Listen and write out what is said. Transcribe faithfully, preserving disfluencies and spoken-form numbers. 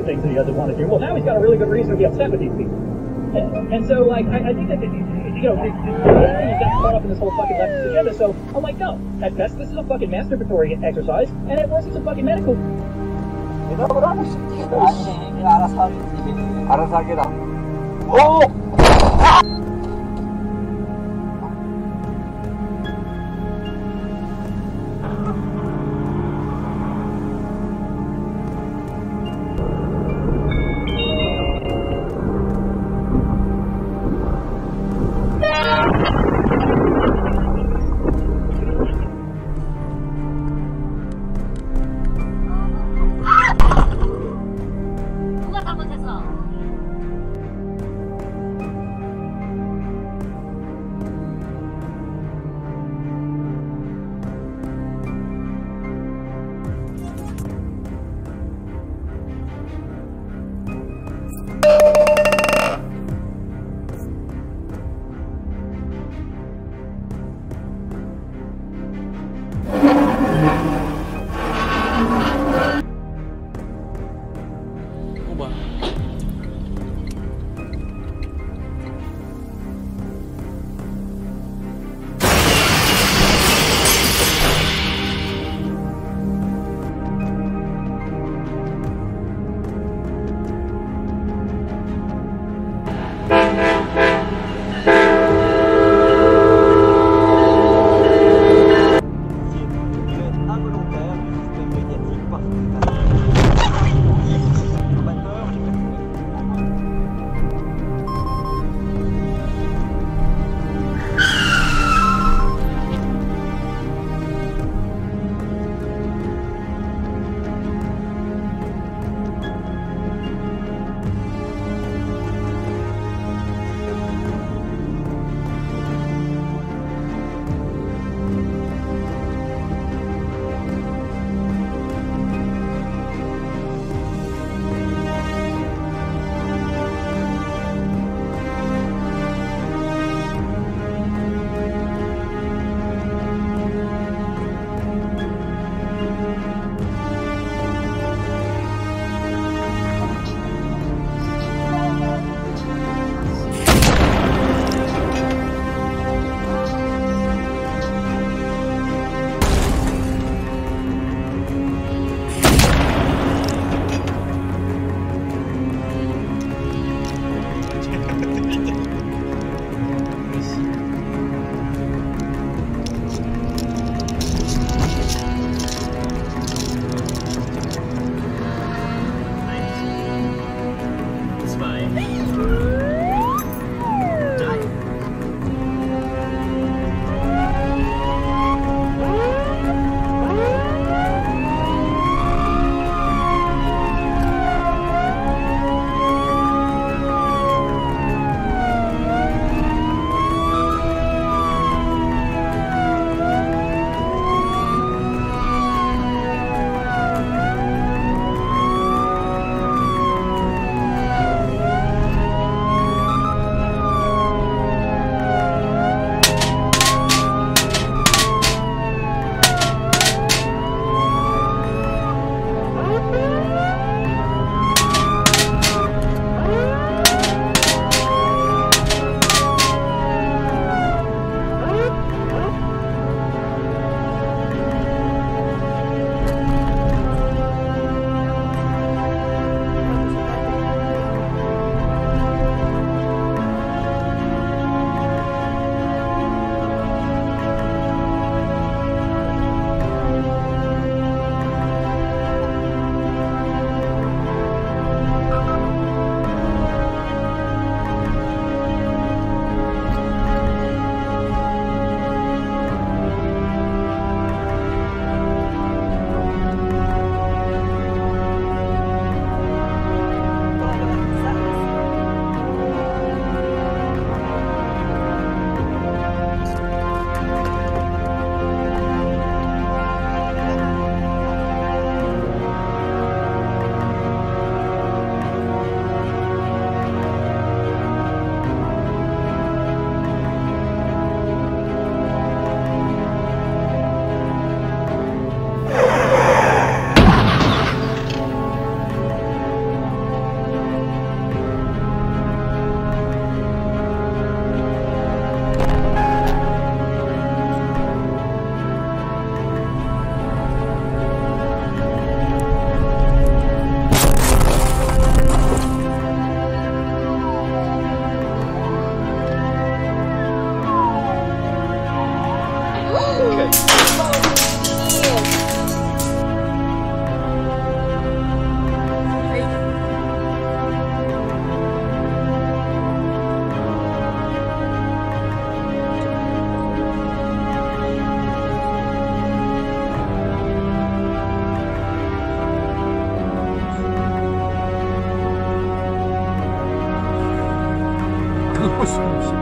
do things that he doesn't want to do. Well, now he's got a really good reason to be upset with these people. And, and so, like, I, I think that, you know, the, the, the thing is got caught up in this whole fucking leftist agenda. So I'm like, no, at best this is a fucking masturbatory exercise, and at worst it's a fucking medical. 아니, 알아서 하겠지. 알아서 하게라. 오! 무슨